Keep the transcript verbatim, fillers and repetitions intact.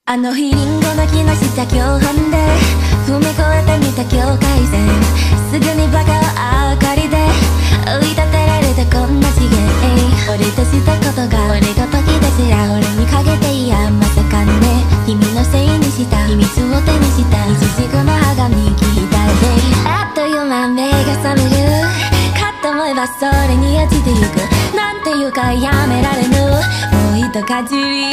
あの日リンゴの木の下共犯で踏み越えてみた境界線、すぐにバカは明かりで追い立てられたこんな次元、俺としたことが俺ごときですら俺にかけて、いやまさかね、君のせいにした秘密を手にした一軸の歯が握ったで、あっという間目が覚めるかと思えばそれに落ちてゆく、なんていうかやめられぬもう一かじり